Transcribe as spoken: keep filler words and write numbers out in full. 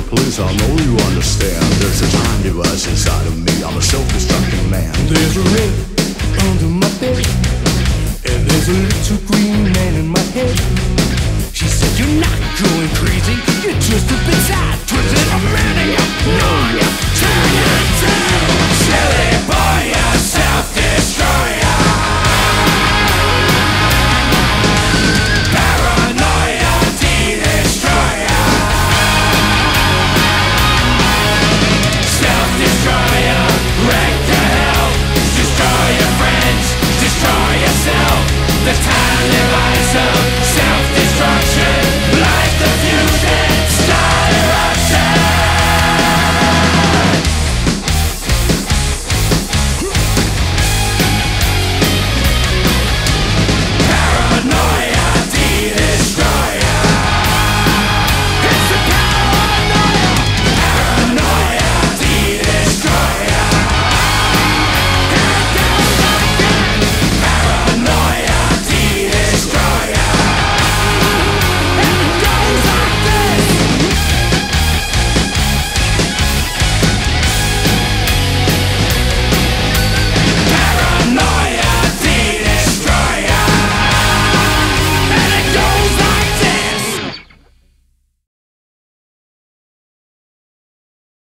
for police, I know you understand. There's a time device inside of me, I'm a self-destructing man. There's a ring under my bed, and there's a little green man in my head. She said, you're not going crazy, you're just a